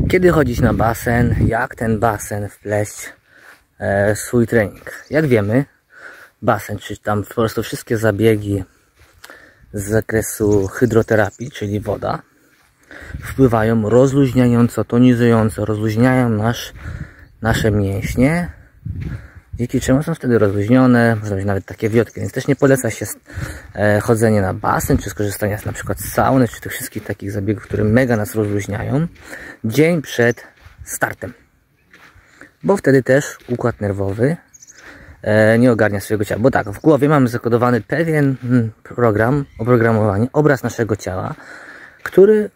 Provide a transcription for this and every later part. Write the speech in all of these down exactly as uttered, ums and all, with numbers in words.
Kiedy chodzić na basen, jak ten basen wpleść e, w swój trening. Jak wiemy, basen, czy tam po prostu wszystkie zabiegi z zakresu hydroterapii, czyli woda, wpływają rozluźniająco, tonizująco, rozluźniają nasz, nasze mięśnie, dzięki czemu są wtedy rozluźnione, można mieć nawet takie wiotki, więc też nie poleca się e, chodzenie na basen, czy skorzystania z na przykład z sauny, czy tych wszystkich takich zabiegów, które mega nas rozluźniają, dzień przed startem. Bo wtedy też układ nerwowy e, nie ogarnia swojego ciała. Bo tak, w głowie mamy zakodowany pewien program, oprogramowanie, obraz naszego ciała, który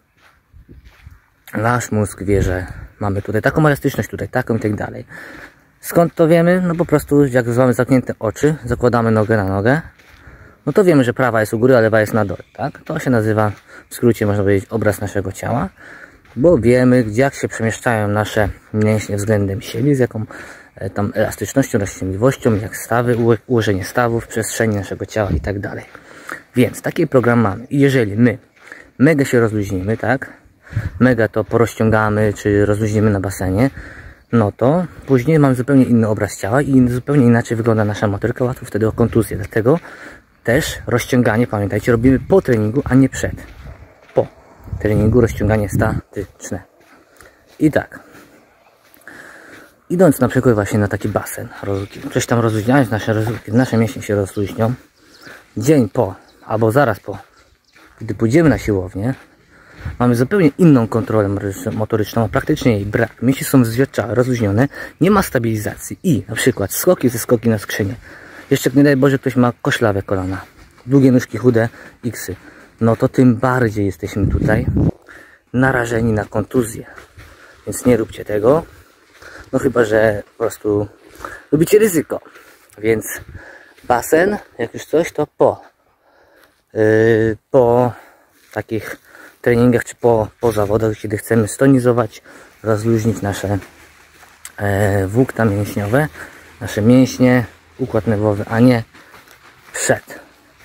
nasz mózg wie, że mamy tutaj taką elastyczność, tutaj taką i tak dalej. Skąd to wiemy? No po prostu jak mamy zamknięte oczy, zakładamy nogę na nogę, no to wiemy, że prawa jest u góry, a lewa jest na dole, tak? To się nazywa, w skrócie można powiedzieć, obraz naszego ciała, bo wiemy, gdzie jak się przemieszczają nasze mięśnie względem siebie, z jaką e, tam elastycznością, rozciągliwością, jak stawy, ułożenie stawów, przestrzeni naszego ciała i tak dalej. Więc taki program mamy. I jeżeli my mega się rozluźnimy, tak? Mega to porozciągamy, czy rozluźnimy na basenie, no to później mamy zupełnie inny obraz ciała i zupełnie inaczej wygląda nasza motoryka, łatwo wtedy o kontuzję. Dlatego też rozciąganie, pamiętajcie, robimy po treningu, a nie przed. Po treningu rozciąganie statyczne. I tak, idąc na przykład właśnie na taki basen, coś tam rozluźniając nasze, nasze mięśnie się rozluźnią, dzień po, albo zaraz po, gdy pójdziemy na siłownię, mamy zupełnie inną kontrolę motoryczną, a praktycznie jej brak. Mięśnie są zwierczałe, rozluźnione, nie ma stabilizacji i na przykład skoki ze skoki na skrzynię. Jeszcze nie daj Boże, ktoś ma koślawe kolana, długie nóżki, chude iksy. No to tym bardziej jesteśmy tutaj narażeni na kontuzję. Więc nie róbcie tego. No chyba, że po prostu lubicie ryzyko. Więc basen, jak już coś, to po. Yy, po takich treningach czy po, po zawodach, kiedy chcemy stonizować, rozluźnić nasze e, włókna mięśniowe, nasze mięśnie, układ nerwowy, a nie przed.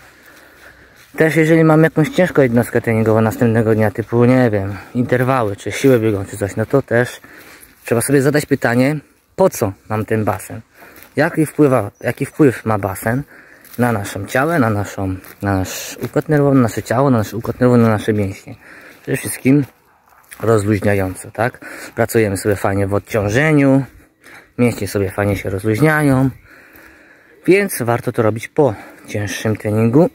Też jeżeli mamy jakąś ciężką jednostkę treningową następnego dnia, typu, nie wiem, interwały, czy siłę biegłą, czy coś, no to też trzeba sobie zadać pytanie, po co nam ten basen? Jaki, wpływa, jaki wpływ ma basen na naszą ciało, na, naszą, na nasz układ nerwowy, na nasze ciało, na nasz układ nerwowy, na nasze mięśnie. Przede wszystkim rozluźniająco, tak? Pracujemy sobie fajnie w odciążeniu, mięśnie sobie fajnie się rozluźniają, więc warto to robić po cięższym treningu,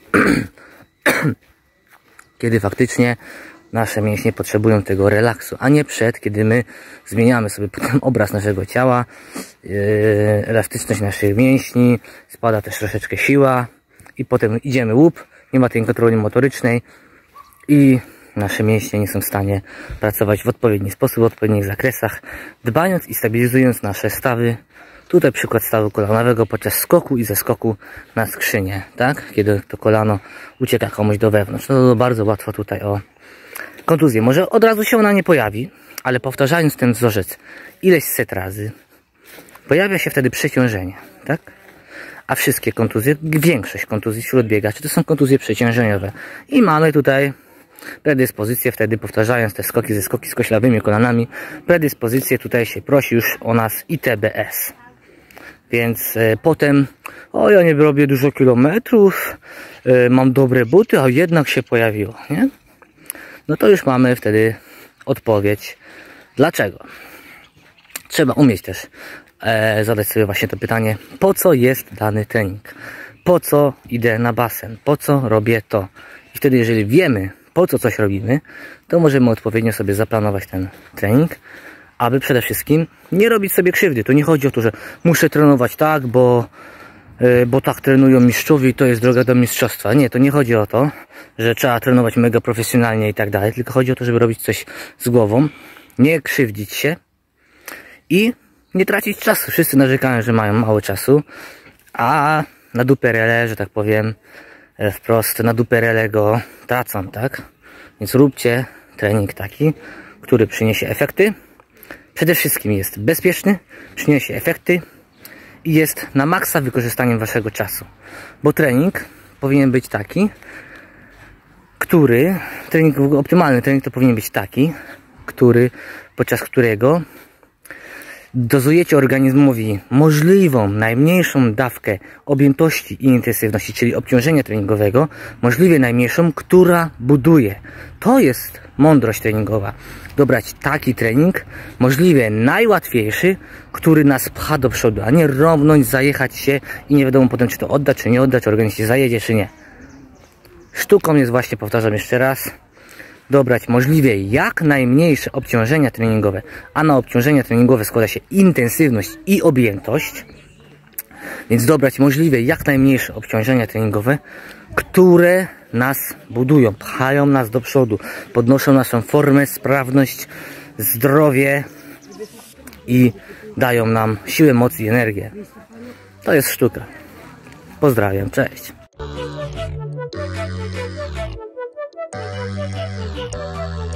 kiedy faktycznie nasze mięśnie potrzebują tego relaksu, a nie przed, kiedy my zmieniamy sobie potem obraz naszego ciała, yy, elastyczność naszych mięśni, spada też troszeczkę siła i potem idziemy łup, nie ma tej kontroli motorycznej i nasze mięśnie nie są w stanie pracować w odpowiedni sposób, w odpowiednich zakresach, dbając i stabilizując nasze stawy. Tutaj przykład stawu kolanowego podczas skoku i ze skoku na skrzynię, tak? Kiedy to kolano ucieka komuś do wewnątrz, no to bardzo łatwo tutaj o kontuzję. Może od razu się ona nie pojawi, ale powtarzając ten wzorzec ileś set razy, pojawia się wtedy przeciążenie, tak? A wszystkie kontuzje, większość kontuzji wśród biegaczy to są kontuzje przeciążeniowe. I mamy tutaj predyspozycję wtedy, powtarzając te skoki ze skoki z koślawymi kolanami, predyspozycję tutaj się prosi już o nas I T B S. Więc e, potem, o ja nie robię dużo kilometrów, e, mam dobre buty, a jednak się pojawiło, nie? No to już mamy wtedy odpowiedź. Dlaczego? Trzeba umieć też e, zadać sobie właśnie to pytanie, po co jest dany trening? Po co idę na basen? Po co robię to? I wtedy, jeżeli wiemy, po co coś robimy, to możemy odpowiednio sobie zaplanować ten trening, aby przede wszystkim nie robić sobie krzywdy. To nie chodzi o to, że muszę trenować tak, bo, yy, bo tak trenują mistrzowie i to jest droga do mistrzostwa. Nie, to nie chodzi o to, że trzeba trenować mega profesjonalnie i tak dalej, tylko chodzi o to, żeby robić coś z głową, nie krzywdzić się i nie tracić czasu. Wszyscy narzekają, że mają mało czasu, a na duperele, że tak powiem, wprost na duperele go tracą, tak? Więc róbcie trening taki, który przyniesie efekty. Przede wszystkim jest bezpieczny, przyniesie efekty i jest na maksa wykorzystaniem waszego czasu. Bo trening powinien być taki, który, trening, optymalny trening to powinien być taki, który podczas którego dozujecie organizmowi możliwą, najmniejszą dawkę objętości i intensywności, czyli obciążenia treningowego, możliwie najmniejszą, która buduje. To jest mądrość treningowa. Dobrać taki trening, możliwie najłatwiejszy, który nas pcha do przodu, a nie rąbnąć, zajechać się i nie wiadomo potem, czy to oddać, czy nie oddać, czy organizm się zajedzie, czy nie. Sztuką jest właśnie, powtarzam jeszcze raz, dobrać możliwie jak najmniejsze obciążenia treningowe, a na obciążenia treningowe składa się intensywność i objętość, więc dobrać możliwie jak najmniejsze obciążenia treningowe, które nas budują, pchają nas do przodu, podnoszą naszą formę, sprawność, zdrowie i dają nam siłę, moc i energię. To jest sztuka. Pozdrawiam, cześć. Thank you.